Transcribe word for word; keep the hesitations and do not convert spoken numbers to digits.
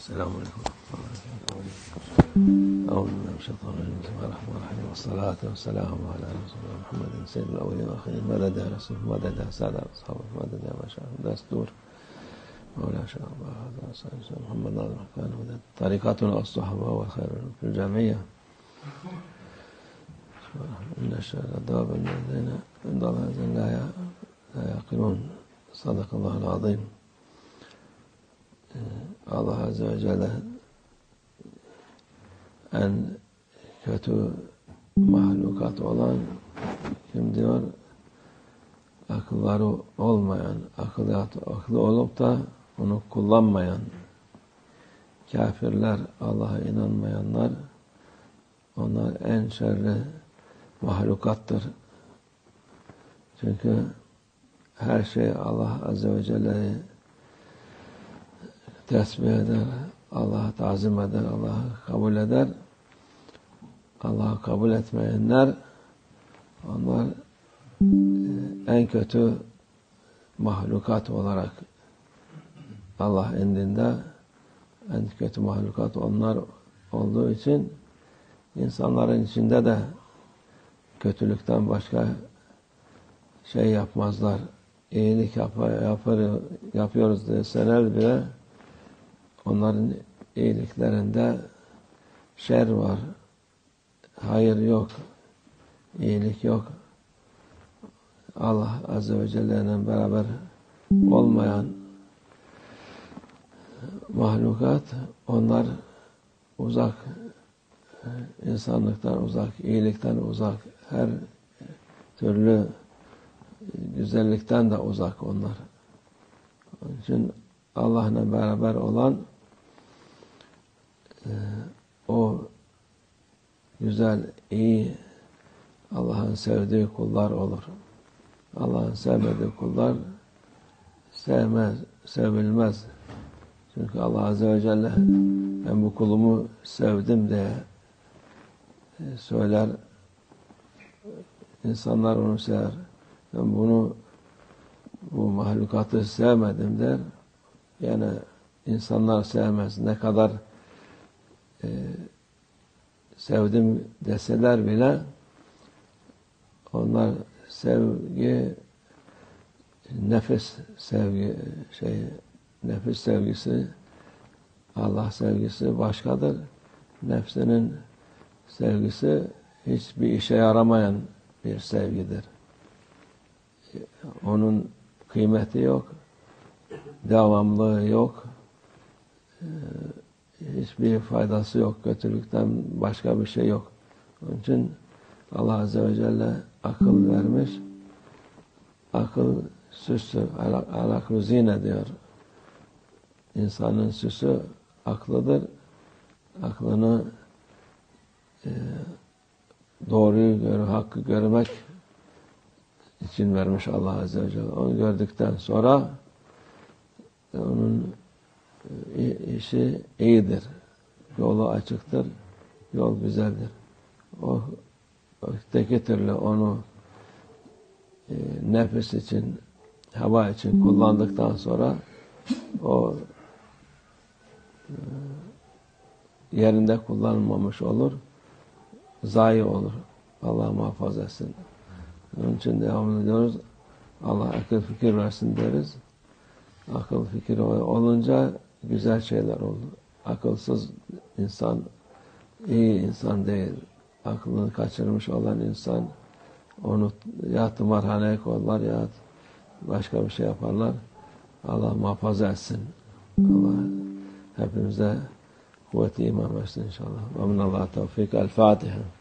السلام عليكم ورحمة الله وبركاته. أعوذ بالله من الشيطان الرجيم. بسم الله الرحمن الرحيم، والصلاة والسلام على رسول الله محمد سيد الأولين والآخرين. مدد يا رسول، مدد يا سادة أصحابه، مدد يا مشايخ دستور مولانا شيخ محمد ناظر كان مدد طريقتنا الصحابة والخير في الجمعية. إن الشر الدواب الذين من ضرب لا يعقلون. صدق الله العظيم. Allah Azze ve Celle en kötü mahlukat olan kim diyor? Akılları olmayan, akıllı, akıllı olup da onu kullanmayan kafirler, Allah'a inanmayanlar, onlar en şerli mahlukattır. Çünkü her şey Allah Azze ve Celle'yi tesbih eder, Allah'a tazim eder, Allah'ı kabul eder. Allah'ı kabul etmeyenler, onlar en kötü mahlukat olarak Allah indinde en kötü mahlukat onlar olduğu için insanların içinde de kötülükten başka şey yapmazlar. İyilik yap yapar, yapıyoruz deseler bile onların iyiliklerinde şer var, hayır yok, iyilik yok. Allah Azze ve Celle'yle beraber olmayan mahlukat, onlar uzak, insanlıktan uzak, iyilikten uzak, her türlü güzellikten de uzak onlar. Onun için Allah'la beraber olan e, o güzel, iyi, Allah'ın sevdiği kullar olur. Allah'ın sevmediği kullar sevmez, sevilmez. Çünkü Allah Azze ve Celle ben bu kulumu sevdim diye söyler. İnsanlar onu sever. Ben bunu, bu mahlukatı sevmedim der. Yani insanlar sevmez. Ne kadar e, sevdim deseler bile onlar sevgi, nefis sevgi, şey, nefis sevgisi, Allah sevgisi başkadır. Nefsinin sevgisi hiçbir işe yaramayan bir sevgidir. Onun kıymeti yok, devamlılığı yok, hiçbir faydası yok, kötülükten başka bir şey yok. Onun için Allah Azze ve Celle akıl vermiş, akıl süsü, al-aklu zine diyor. İnsanın süsü aklıdır, aklını e, doğruyu gör, hakkı görmek için vermiş Allah Azze ve Celle. Onu gördükten sonra onun işi iyidir. Yolu açıktır. Yol güzeldir. O öteki türlü onu e, nefis için, hava için kullandıktan sonra o e, yerinde kullanılmamış olur. Zayi olur. Allah muhafaza etsin. Onun için devam ediyoruz. Allah akıl fikir versin deriz. Akıl fikir olunca güzel şeyler olur. Akılsız insan iyi insan değil. Aklını kaçırmış olan insan onu ya tımarhaneye koyarlar ya başka bir şey yaparlar. Allah muhafaza etsin. Allah hepimize kuvveti iman versin inşallah. Ve minallah tevfik. El Fatiha.